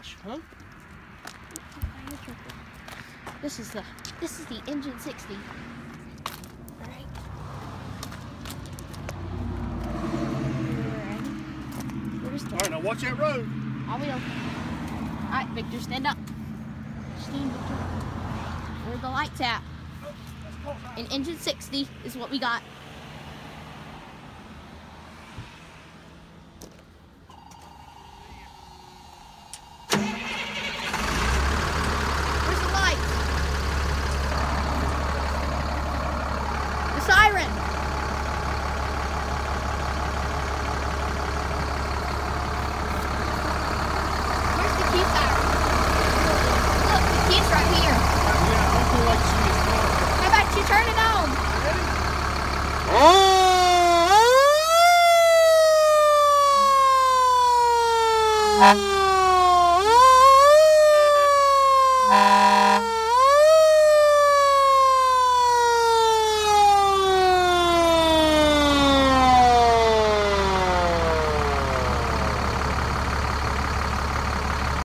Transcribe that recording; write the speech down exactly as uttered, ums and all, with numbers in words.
gosh, huh? This is the this is the engine sixty. All right. Where's the? All right, now watch that road. I will. All right, Victor, stand up. Stand, Victor. Where are the lights at? An engine sixty is what we got. Where's the lights? The siren. Where's the key siren? Look, the key's right here. Yeah, I don't feel like she is. How about you turn it on? Oh!